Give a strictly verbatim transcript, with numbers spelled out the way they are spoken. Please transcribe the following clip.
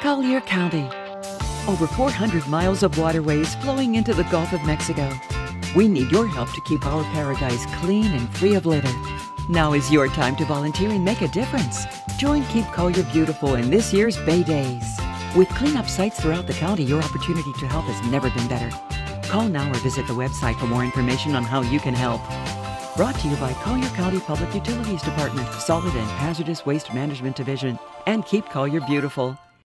Collier County. Over four hundred miles of waterways flowing into the Gulf of Mexico. We need your help to keep our paradise clean and free of litter. Now is your time to volunteer and make a difference. Join Keep Collier Beautiful in this year's Bay Days. With cleanup sites throughout the county, your opportunity to help has never been better. Call now or visit the website for more information on how you can help. Brought to you by Collier County Public Utilities Department, Solid and Hazardous Waste Management Division, and Keep Collier Beautiful.